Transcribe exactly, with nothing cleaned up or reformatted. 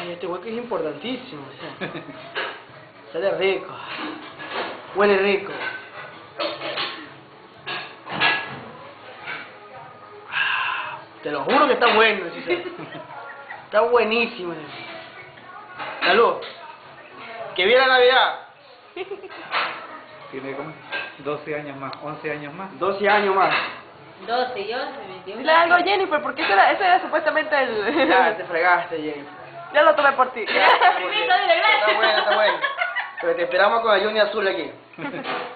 Ay, este hueco es importantísimo. O sea, sale rico. Huele rico. Te lo juro que está bueno. Está buenísimo. Salud. Que viene la Navidad. Tiene como doce años más, once años más. doce años más. doce y once, veintiuno. Le hago a Jennifer, porque ese era, ese era supuestamente el... Ya te fregaste, Jennifer. Ya lo tomé por ti. Ya, está bueno, está bueno. Pero te esperamos con la Juni azul aquí.